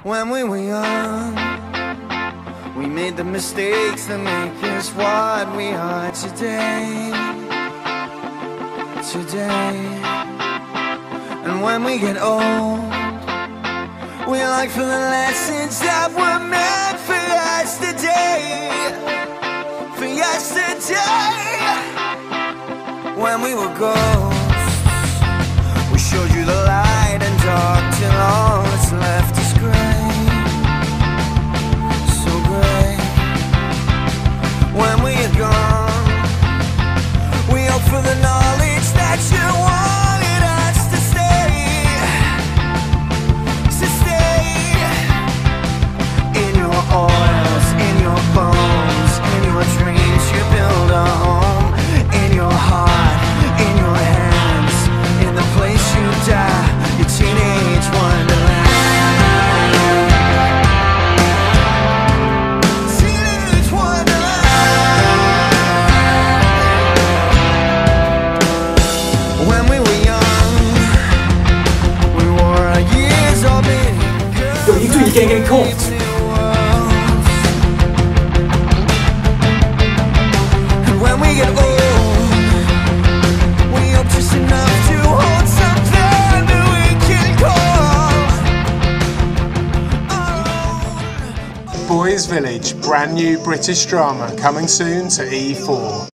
When we were young, we made the mistakes that make us what we are today. And when we get old, we like for the lessons that were meant for yesterday. For yesterday. When we were ghosts, we showed you the light and dark till all that's left is gray. So gray. When we are gone, we hope for the knowledge that you wanted us to stay. To stay. In your oils, in your bones, in your dreams you build a home. In your heart, in your hands, in the place you die, your teenage wonderland. Teenage wonderland. When we were young, we wore our years all big. Yo, you two, you can't get caught. And when we get old, just enough to hold something that we can call. Boys Village, brand new British drama coming soon to E4.